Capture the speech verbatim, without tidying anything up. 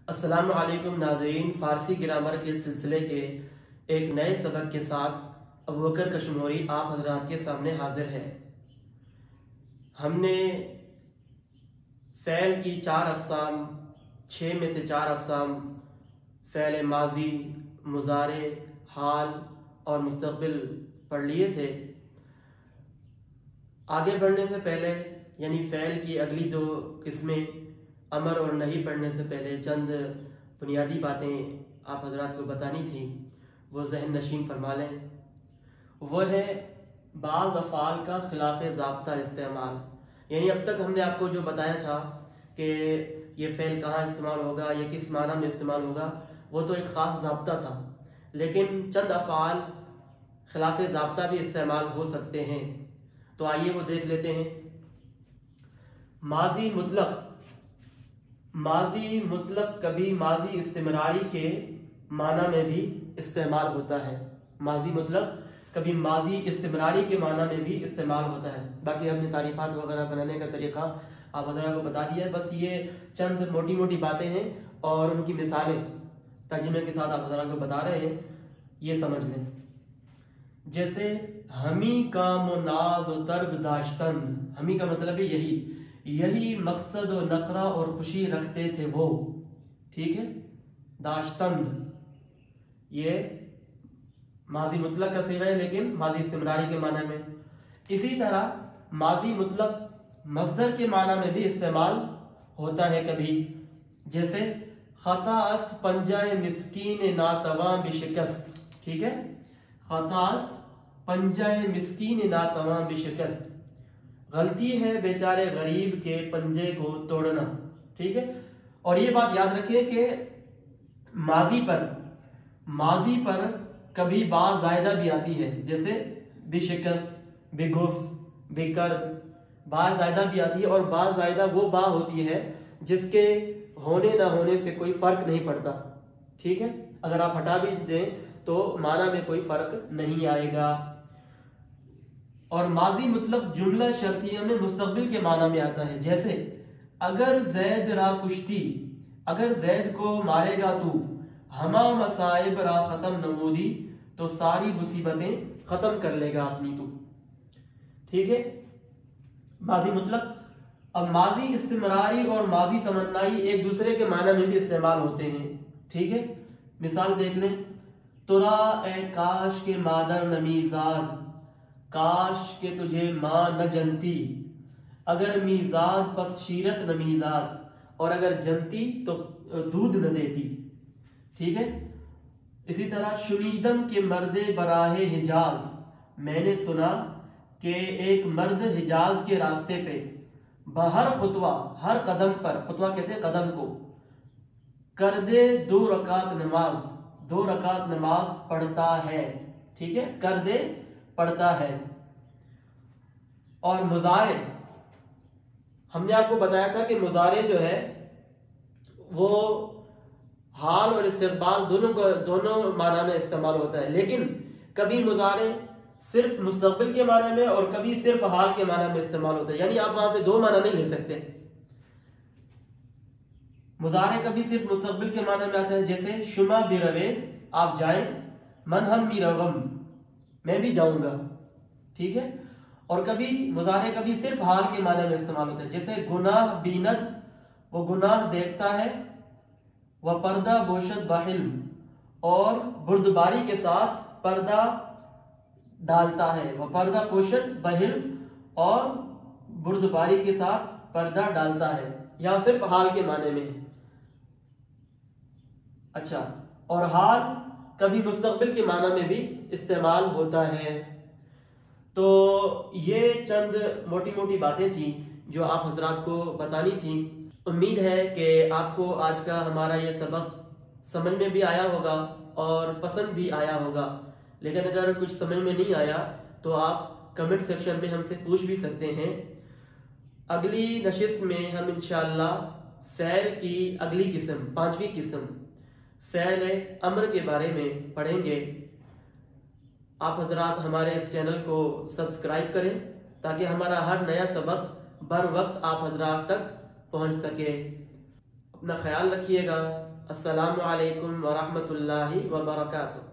السلام علیکم ناظرین، فارسی گرامر کے سلسلے کے ایک نئے سبق کے ساتھ ابوبکر کشموری آپ حضرات کے سامنے حاضر ہے۔ ہم نے فعل کی چار اقسام چھ میں سے چار اقسام فعل ماضی، مضارع، حال اور مستقبل پڑھ لیے تھے۔ آگے بڑھنے سے پہلے یعنی فعل کی اگلی دو قسمیں امر اور نہیں پڑھنے سے پہلے چند بنیادی باتیں آپ حضرات کو بتانی تھیں، وہ ذہن نشین فرما لیں۔ وہ ہے بعض افعال کا خلاف ضابطہ استعمال، یعنی اب تک ہم نے آپ کو جو بتایا تھا کہ یہ فعل کہاں استعمال ہوگا، یہ کس معنی میں استعمال ہوگا، وہ تو ایک خاص ضابطہ تھا، لیکن چند افعال خلاف ضابطہ بھی استعمال ہو سکتے ہیں، تو آئیے وہ دیکھ لیتے ہیں۔ ماضی مطلق ماضی مطلق کبھی ماضی استمراری کے معنی میں بھی استعمال ہوتا ہے۔ ماضی مطلق کبھی ماضی استمراری کے معنی میں بھی استعمال ہوتا ہے۔ باقی ہم نے تعریفات وغیرہ بنانے کا طریقہ آپ حضرات کو بتا دیا ہے، بس یہ چند موٹی موٹی باتیں ہیں اور ان کی مثالیں ترجمے کے ساتھ آپ حضرات کو بتا رہے ہیں، یہ سمجھ لیں۔ جیسے ہمی کام و ناز و طرب داشتند، ہمی کا مطلب ہے یہی یہی مقصد و نخرہ اور خوشی رکھتے تھے وہ، ٹھیک ہے۔ داشتند یہ ماضی مطلق کا صیغہ ہے لیکن ماضی استمراری کے معنی میں۔ اسی طرح ماضی مطلق مصدر کے معنی میں بھی استعمال ہوتا ہے کبھی، جیسے خطا است پنجہ مسکین ناتواں بشکست، ٹھیک ہے۔ خطا است پنجہ مسکین ناتواں بشکست، غلطی ہے بیچارے غریب کے پنجے کو توڑنا، ٹھیک ہے۔ اور یہ بات یاد رکھیں کہ ماضی پر ماضی پر کبھی با زائدہ بھی آتی ہے، جیسے بشکست، بگفت، بکرد، با زائدہ بھی آتی ہے، اور با زائدہ وہ با ہوتی ہے جس کے ہونے نہ ہونے سے کوئی فرق نہیں پڑتا، ٹھیک ہے۔ اگر آپ ہٹا بھی دیں تو معنی میں کوئی فرق نہیں آئے گا۔ اور ماضی مطلق جملہ شرطیہ میں مستقبل کے معنی میں آتا ہے، جیسے اگر زید را کشتی، اگر زید کو مارے گا تو، ہما مصائب را ختم نمودی، تو ساری مصیبتیں ختم کر لے گا اپنی تو، ٹھیک ہے۔ ماضی مطلق۔ اب ماضی استمراری اور ماضی تمنائی ایک دوسرے کے معنی میں بھی استعمال ہوتے ہیں، ٹھیک ہے۔ مثال دیکھ لیں، ترا اے کاش کے مادر نمیزاد، کاش کہ تجھے ماں نہ جنتی، اگر میزاد پس شیرت نمیزاد، اور اگر جنتی تو دودھ نہ دیتی، ٹھیک ہے۔ اسی طرح شنیدم کے مرد براہ حجاز، میں نے سنا کہ ایک مرد حجاز کے راستے پہ بہر خطوہ، ہر قدم پر، خطوہ کہتے ہیں قدم کو، کر دے دو رکعت نماز، دو رکعت نماز پڑھتا ہے، ٹھیک ہے، کر دے پڑھتا ہے۔ اور مضارع، ہم نے آپ کو بتایا تھا کہ مضارع جو ہے وہ حال اور استقبال دونوں کو دونوں معنی میں استعمال ہوتا ہے، لیکن کبھی مضارع صرف مستقبل کے معنی میں اور کبھی صرف حال کے معنی میں استعمال ہوتا ہے، یعنی آپ وہاں پہ دو معنی نہیں لے سکتے۔ مضارع کبھی صرف مستقبل کے معنی میں آتا ہے، جیسے شما بیروید، آپ جائیں، من ہم می رغم، میں بھی جاؤں گا، ٹھیک ہے۔ اور کبھی مضارع کبھی صرف حال کے معنی میں استعمال ہوتا ہے، جیسے گناہ بیند، وہ گناہ دیکھتا ہے، وہ پردہ بوشد بحلم، اور بردباری کے ساتھ پردہ ڈالتا ہے، وہ پردہ پوشد بحلم، اور بردباری کے ساتھ پردہ ڈالتا ہے، یہاں صرف حال کے معنی میں ہے۔ اچھا، اور حال کبھی مستقبل کے معنی میں بھی استعمال ہوتا ہے۔ تو یہ چند موٹی موٹی باتیں تھیں جو آپ حضرات کو بتانی تھیں۔ امید ہے کہ آپ کو آج کا ہمارا یہ سبق سمجھ میں بھی آیا ہوگا اور پسند بھی آیا ہوگا، لیکن اگر کچھ سمجھ میں نہیں آیا تو آپ کمنٹ سیکشن میں ہم سے پوچھ بھی سکتے ہیں۔ اگلی نشست میں ہم انشاءاللہ فعل کی اگلی قسم، پانچویں قسم فعل امر کے بارے میں پڑھیں گے۔ آپ حضرات ہمارے اس چینل کو سبسکرائب کریں تاکہ ہمارا ہر نیا سبق بر وقت آپ حضرات تک پہنچ سکے۔ اپنا خیال رکھیے گا۔ अस्सलामु अलैकुम व रहमतुल्लाहि व बरकातुहू।